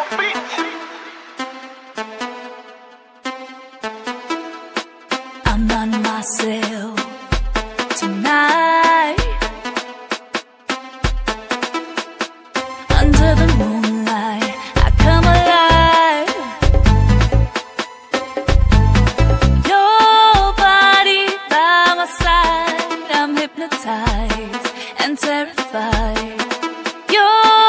I'm not myself tonight. Under the moonlight, I come alive. Your body by my side, I'm hypnotized and terrified. Your